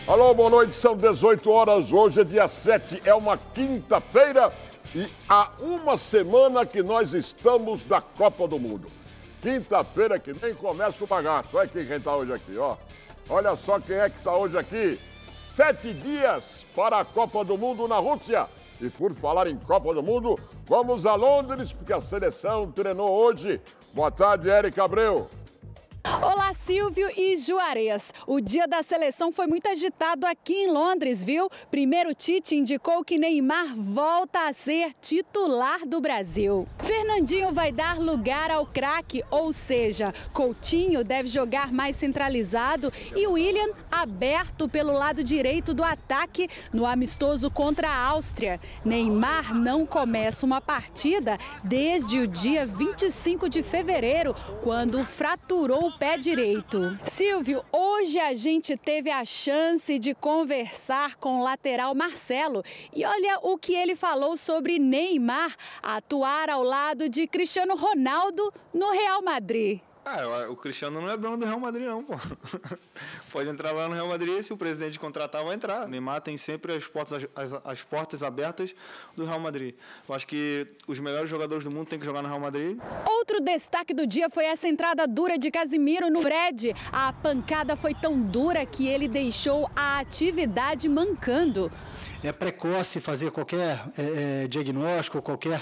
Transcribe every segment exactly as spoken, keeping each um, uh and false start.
Alô, boa noite, são dezoito horas, hoje é dia sete, é uma quinta-feira e há uma semana que nós estamos da Copa do Mundo. Quinta-feira que nem começa o bagaço, olha aqui quem está hoje aqui, ó. Olha só quem é que está hoje aqui. Sete dias para a Copa do Mundo na Rússia. E por falar em Copa do Mundo, vamos a Londres, porque a seleção treinou hoje. Boa tarde, Érica Abreu. Olá, Silvio e Juarez. O dia da seleção foi muito agitado aqui em Londres, viu? Primeiro, Tite indicou que Neymar volta a ser titular do Brasil. Fernandinho vai dar lugar ao craque, ou seja, Coutinho deve jogar mais centralizado e William aberto pelo lado direito do ataque no amistoso contra a Áustria. Neymar não começa uma partida desde o dia vinte e cinco de fevereiro, quando fraturou o pé direito. Silvio, hoje a gente teve a chance de conversar com o lateral Marcelo e olha o que ele falou sobre Neymar atuar ao lado de Cristiano Ronaldo no Real Madrid. Ah, o Cristiano não é dono do Real Madrid, não, pô. Pode entrar lá no Real Madrid, se o presidente contratar, vai entrar. O Neymar tem sempre as portas, as, as portas abertas do Real Madrid. Eu acho que os melhores jogadores do mundo têm que jogar no Real Madrid. Outro destaque do dia foi essa entrada dura de Casemiro no Fred. A pancada foi tão dura que ele deixou a atividade mancando. É precoce fazer qualquer é, é, diagnóstico, qualquer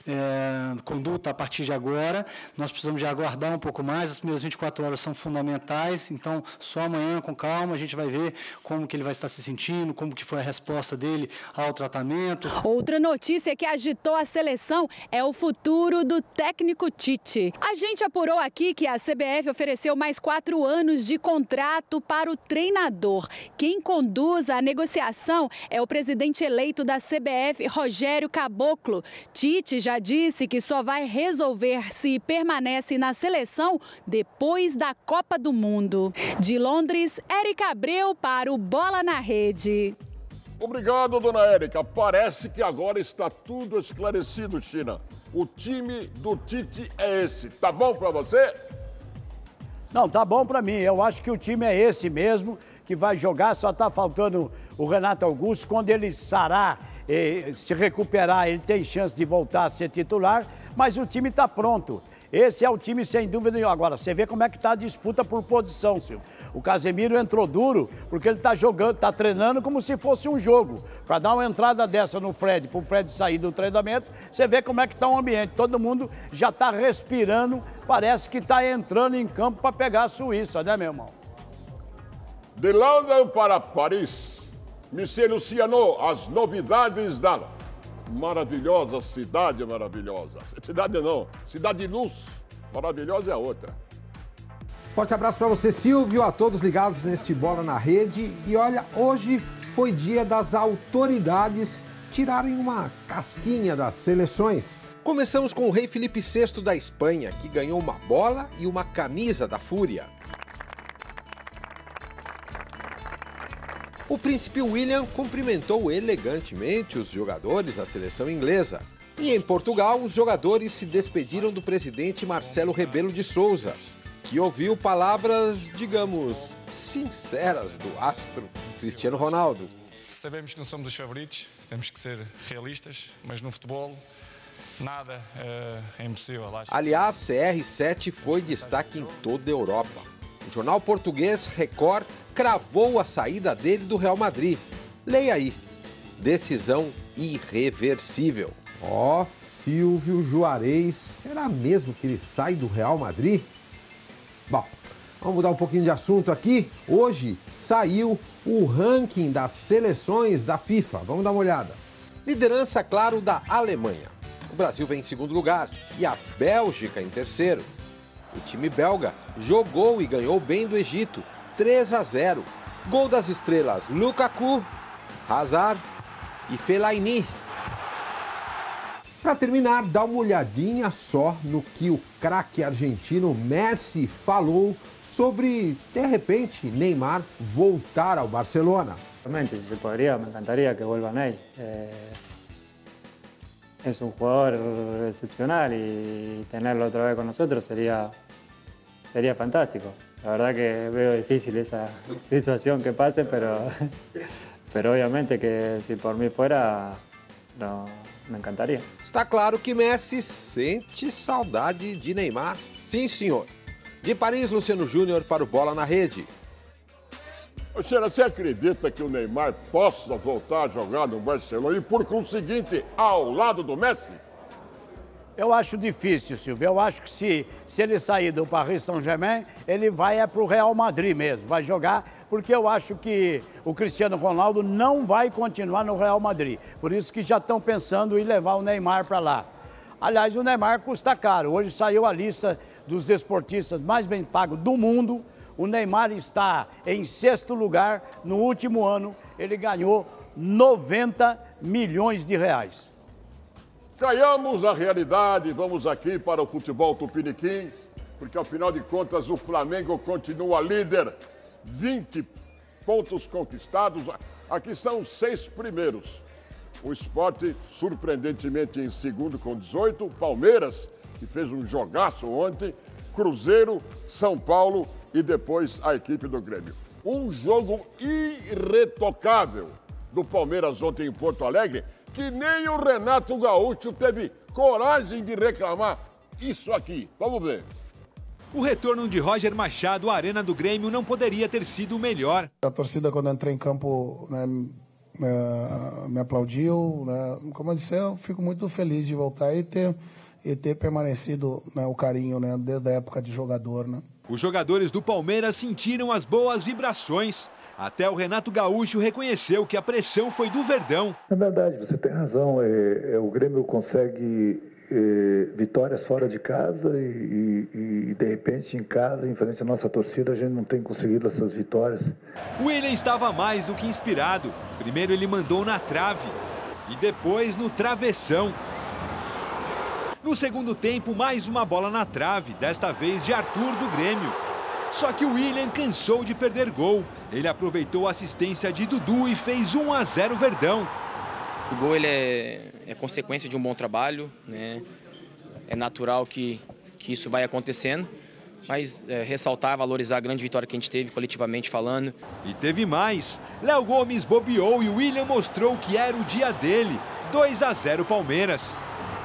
é, conduta a partir de agora. Nós precisamos de aguardar um pouco mais, as primeiras vinte e quatro horas são fundamentais, então só amanhã, com calma, a gente vai ver como que ele vai estar se sentindo, como que foi a resposta dele ao tratamento. Outra notícia que agitou a seleção é o futuro do técnico Tite. A gente apurou aqui que a C B F ofereceu mais quatro anos de contrato para o treinador. Quem conduz a negociação é o presidente presidente eleito da C B F, Rogério Caboclo. Tite já disse que só vai resolver se permanece na seleção depois da Copa do Mundo. De Londres, Érica Abreu para o Bola na Rede. Obrigado, dona Érica. Parece que agora está tudo esclarecido, China. O time do Tite é esse. Tá bom para você? Não, tá bom para mim. Eu acho que o time é esse mesmo, que vai jogar. Só tá faltando o Renato Augusto. Quando ele sarar, eh, se recuperar, ele tem chance de voltar a ser titular. Mas o time tá pronto. Esse é o time, sem dúvida nenhuma. Agora, você vê como é que tá a disputa por posição, Silvio. O Casemiro entrou duro, porque ele tá jogando, tá treinando como se fosse um jogo. Para dar uma entrada dessa no Fred, para o Fred sair do treinamento, você vê como é que tá o ambiente. Todo mundo já tá respirando, parece que tá entrando em campo para pegar a Suíça, né, meu irmão? De Londres para Paris, Monsieur Luciano, as novidades da maravilhosa cidade maravilhosa. Cidade não, cidade de luz. Maravilhosa é a outra. Forte abraço para você, Silvio, a todos ligados neste Bola na Rede. E olha, hoje foi dia das autoridades tirarem uma casquinha das seleções. Começamos com o rei Felipe sexto da Espanha, que ganhou uma bola e uma camisa da Fúria. O príncipe William cumprimentou elegantemente os jogadores da seleção inglesa. E em Portugal, os jogadores se despediram do presidente Marcelo Rebelo de Sousa, que ouviu palavras, digamos, sinceras do astro Cristiano Ronaldo. Sabemos que não somos os favoritos, temos que ser realistas, mas no futebol nada uh, é impossível. Aliás, C R sete foi destaque em toda a Europa. O jornal português Record cravou a saída dele do Real Madrid. Leia aí. Decisão irreversível. Ó, oh, Silvio Juarez, será mesmo que ele sai do Real Madrid? Bom, vamos mudar um pouquinho de assunto aqui. Hoje saiu o ranking das seleções da FIFA. Vamos dar uma olhada. Liderança, claro, da Alemanha. O Brasil vem em segundo lugar e a Bélgica em terceiro. O time belga jogou e ganhou bem do Egito, três a zero. Gol das estrelas Lukaku, Hazard e Fellaini. Para terminar, dá uma olhadinha só no que o craque argentino Messi falou sobre, de repente, Neymar voltar ao Barcelona. Realmente, si se podría, me encantaría que vuelva Ney. Eh, es un jugador excepcional y tenerlo otra vez con nosotros sería, sería fantástico. La verdad que veo difícil esa situación que pase, pero, pero obviamente que si por mí fuera, no, me encantaria. Está claro que Messi sente saudade de Neymar, sim senhor. De Paris, Luciano Júnior para o Bola na Rede. Sheila, você acredita que o Neymar possa voltar a jogar no Barcelona e, por conseguinte, ao lado do Messi? Eu acho difícil, Silvio. Eu acho que se, se ele sair do Paris Saint-Germain, ele vai é para o Real Madrid mesmo, vai jogar, porque eu acho que o Cristiano Ronaldo não vai continuar no Real Madrid. Por isso que já estão pensando em levar o Neymar para lá. Aliás, o Neymar custa caro. Hoje saiu a lista dos desportistas mais bem pagos do mundo. O Neymar está em sexto lugar. No último ano, ele ganhou noventa milhões de reais. Caiamos na realidade, vamos aqui para o futebol tupiniquim, porque afinal de contas o Flamengo continua líder, vinte pontos conquistados, aqui são os seis primeiros. O Sport, surpreendentemente, em segundo com dezoito, Palmeiras, que fez um jogaço ontem, Cruzeiro, São Paulo e depois a equipe do Grêmio. Um jogo irretocável do Palmeiras ontem em Porto Alegre, que nem o Renato Gaúcho teve coragem de reclamar isso aqui. Vamos ver. O retorno de Roger Machado à Arena do Grêmio não poderia ter sido melhor. A torcida, quando eu entrei em campo, né, me aplaudiu. Né? Como eu disse, eu fico muito feliz de voltar e ter, e ter permanecido, né, o carinho, né, desde a época de jogador. Né? Os jogadores do Palmeiras sentiram as boas vibrações. Até o Renato Gaúcho reconheceu que a pressão foi do Verdão. É verdade, você tem razão. É, é, o Grêmio consegue é, vitórias fora de casa e, e, e, de repente, em casa, em frente à nossa torcida, a gente não tem conseguido essas vitórias. O Willian estava mais do que inspirado. Primeiro ele mandou na trave e depois no travessão. No segundo tempo, mais uma bola na trave, desta vez de Arthur do Grêmio. Só que o Willian cansou de perder gol. Ele aproveitou a assistência de Dudu e fez um a zero Verdão. O gol ele é, é consequência de um bom trabalho, né? É natural que, que isso vai acontecendo, mas é, ressaltar, valorizar a grande vitória que a gente teve coletivamente falando. E teve mais. Léo Gomes bobeou e o Willian mostrou que era o dia dele. dois a zero Palmeiras.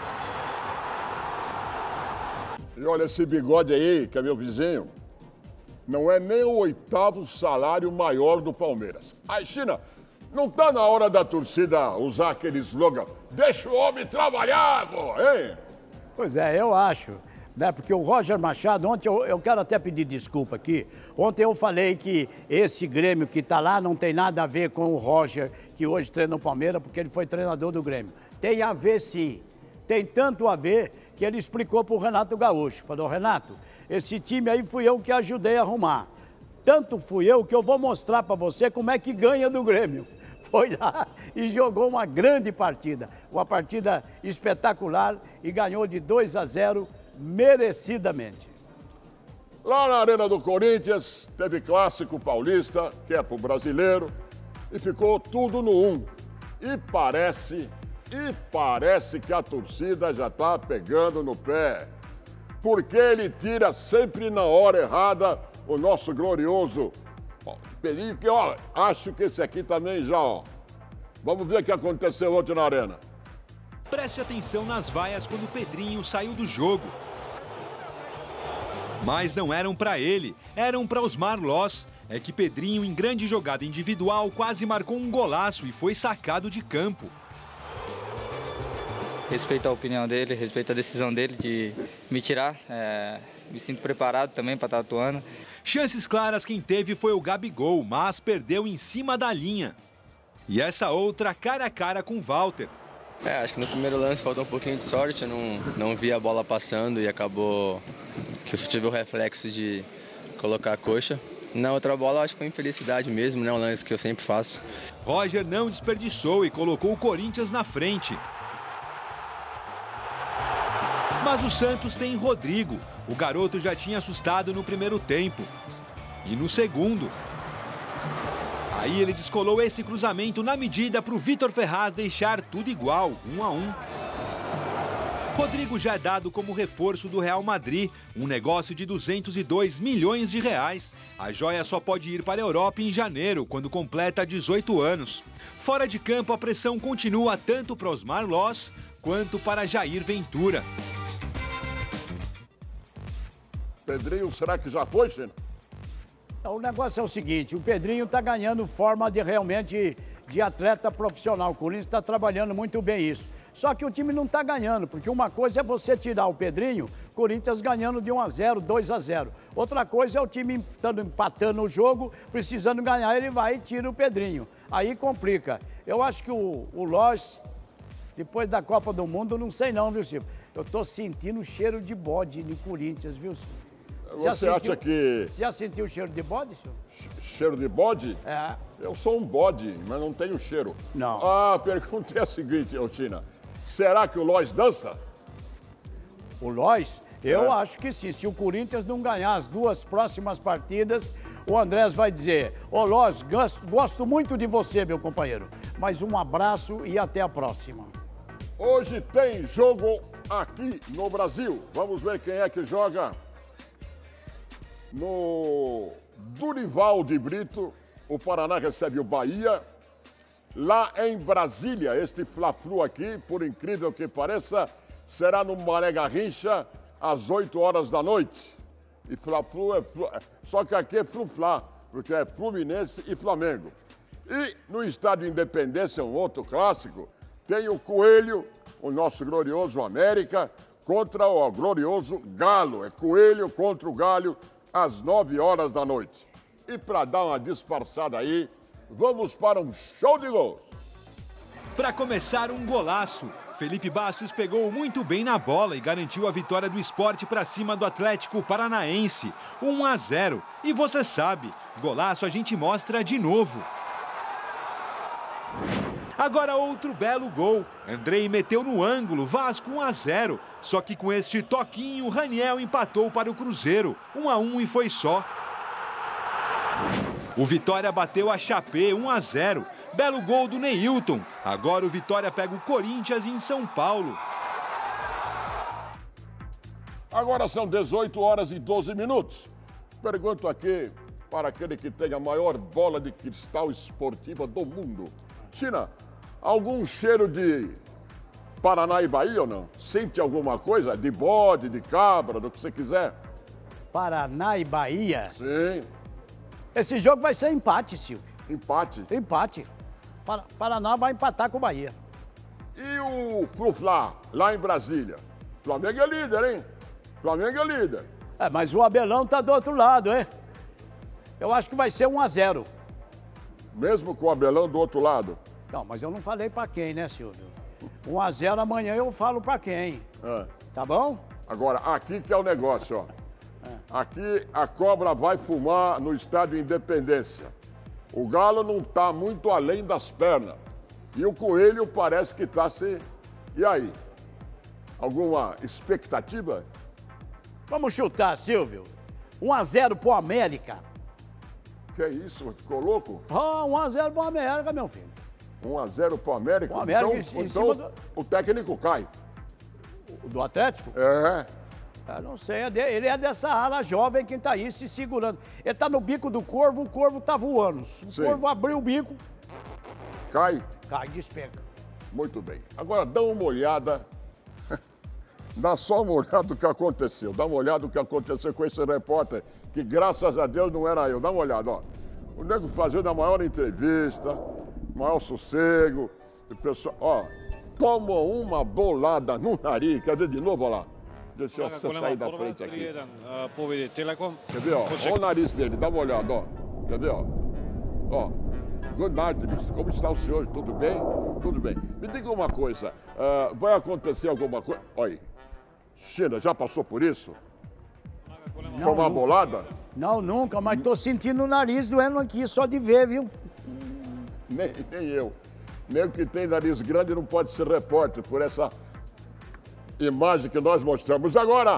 E olha esse bigode aí, que é meu vizinho. Não é nem o oitavo salário maior do Palmeiras. Aí, China, não tá na hora da torcida usar aquele slogan, deixa o homem trabalhar, pô, hein? Pois é, eu acho, né? Porque o Roger Machado, ontem eu, eu quero até pedir desculpa aqui. Ontem eu falei que esse Grêmio que tá lá não tem nada a ver com o Roger, que hoje treina o Palmeiras, porque ele foi treinador do Grêmio. Tem a ver sim, tem tanto a ver que ele explicou pro Renato Gaúcho. Falou, Renato, esse time aí fui eu que ajudei a arrumar. Tanto fui eu que eu vou mostrar para você como é que ganha do Grêmio. Foi lá e jogou uma grande partida. Uma partida espetacular e ganhou de dois a zero merecidamente. Lá na Arena do Corinthians, teve clássico paulista, que é pro brasileiro, e ficou tudo no um. E parece, e parece que a torcida já tá pegando no pé. Porque ele tira sempre na hora errada o nosso glorioso Pedrinho, que, ó, acho que esse aqui também já, ó. Vamos ver o que aconteceu ontem na Arena. Preste atenção nas vaias quando o Pedrinho saiu do jogo. Mas não eram para ele, eram para os Marlós. É que Pedrinho, em grande jogada individual, quase marcou um golaço e foi sacado de campo. Respeito a opinião dele, respeito a decisão dele de me tirar. É, me sinto preparado também para estar atuando. Chances claras quem teve foi o Gabigol, mas perdeu em cima da linha. E essa outra cara a cara com o Walter. É, acho que no primeiro lance faltou um pouquinho de sorte, eu não, não vi a bola passando e acabou que eu só tive o reflexo de colocar a coxa. Na outra bola, acho que foi infelicidade mesmo, né? Um lance que eu sempre faço. Roger não desperdiçou e colocou o Corinthians na frente. Mas o Santos tem Rodrigo. O garoto já tinha assustado no primeiro tempo. E no segundo. Aí ele descolou esse cruzamento na medida para o Vitor Ferraz deixar tudo igual, um a um. Rodrigo já é dado como reforço do Real Madrid, um negócio de duzentos e dois milhões de reais. A joia só pode ir para a Europa em janeiro, quando completa dezoito anos. Fora de campo, a pressão continua tanto para Osmar Loz quanto para Jair Ventura. Pedrinho, será que já foi, China? O negócio é o seguinte, o Pedrinho está ganhando forma de realmente de atleta profissional. O Corinthians está trabalhando muito bem isso. Só que o time não está ganhando, porque uma coisa é você tirar o Pedrinho, Corinthians ganhando de um a zero, dois a zero. Outra coisa é o time estando empatando o jogo, precisando ganhar, ele vai e tira o Pedrinho. Aí complica. Eu acho que o, o Loz, depois da Copa do Mundo, não sei não, viu, Silvio? Eu estou sentindo cheiro de bode no Corinthians, viu, Silvio? Você sentiu, acha que... Você já sentiu o cheiro de bode, senhor? Cheiro de bode? É. Eu sou um bode, mas não tenho cheiro. Não. Ah, a pergunta é a seguinte, ô Tina. Será que o Loz dança? O Loz? Eu É. acho que sim. Se o Corinthians não ganhar as duas próximas partidas, o Andrés vai dizer: ô Loz, gosto, gosto muito de você, meu companheiro. Mas um abraço e até a próxima. Hoje tem jogo aqui no Brasil. Vamos ver quem é que joga no Durival de Brito. O Paraná recebe o Bahia. Lá em Brasília, este Fla-Flu aqui, por incrível que pareça, será no Mané Garrincha, às oito horas da noite. E Fla-Flu é... Flu... Só que aqui é Flu-Fla, porque é Fluminense e Flamengo. E no Estádio Independência, um outro clássico, tem o Coelho, o nosso glorioso América, contra o glorioso Galo. É Coelho contra o Galo, às nove horas da noite. E para dar uma disfarçada aí, vamos para um show de gols. Para começar, um golaço. Felipe Bastos pegou muito bem na bola e garantiu a vitória do Sport para cima do Atlético Paranaense. um a zero. E você sabe, golaço a gente mostra de novo. Agora outro belo gol. Andrei meteu no ângulo, Vasco um a zero. Só que com este toquinho, Raniel empatou para o Cruzeiro. um a um e foi só. O Vitória bateu a Chape um a zero. Belo gol do Neilton. Agora o Vitória pega o Corinthians em São Paulo. Agora são dezoito horas e doze minutos. Pergunto aqui para aquele que tem a maior bola de cristal esportiva do mundo. China, algum cheiro de Paraná e Bahia ou não? Sente alguma coisa? De bode, de cabra, do que você quiser? Paraná e Bahia? Sim. Esse jogo vai ser empate, Silvio. Empate? Empate. Para- Paraná vai empatar com o Bahia. E o Flu-Fla, lá em Brasília? Flamengo é líder, hein? Flamengo é líder. É, mas o Abelão tá do outro lado, hein? Eu acho que vai ser um a zero. Mesmo com o Abelão do outro lado? Não, mas eu não falei pra quem, né, Silvio? um a zero amanhã eu falo pra quem. É. Tá bom? Agora, aqui que é o negócio, ó. Aqui a cobra vai fumar no Estádio Independência. O Galo não tá muito além das pernas. E o Coelho parece que tá se... E aí? Alguma expectativa? Vamos chutar, Silvio. um a zero pro América. Que é isso? Ficou louco? Ah, um a zero pro América, meu filho. um a zero pro América? O América então, em cima então do- o técnico cai. O do Atlético? É. Eu não sei, é de- ele é dessa ala jovem que tá aí se segurando. Ele tá no bico do corvo, o corvo tá voando. Se o Sim. corvo abrir o bico, Cai? cai, despenca. Muito bem. Agora dá uma olhada. Dá só uma olhada do que aconteceu. Dá uma olhada do que aconteceu com esse repórter, que graças a Deus não era eu. Dá uma olhada, ó. O nego fazendo a maior entrevista, maior sossego. O pessoal, ó, tomou uma bolada no nariz. Quer ver de novo, ó lá? Deixa eu você sair da frente aqui. Quer ver, ó? Olha o nariz dele, dá uma olhada, ó. Quer ver, ó? Ó. Good night, mister. Como está o senhor? Tudo bem? Tudo bem. Me diga uma coisa, ah, vai acontecer alguma coisa? Olha aí. China, já passou por isso? Não, Tomar nunca. bolada? Não, nunca, mas tô sentindo o nariz doendo aqui só de ver, viu? Nem, nem eu. Nem que tem nariz grande não pode ser repórter por essa imagem que nós mostramos agora.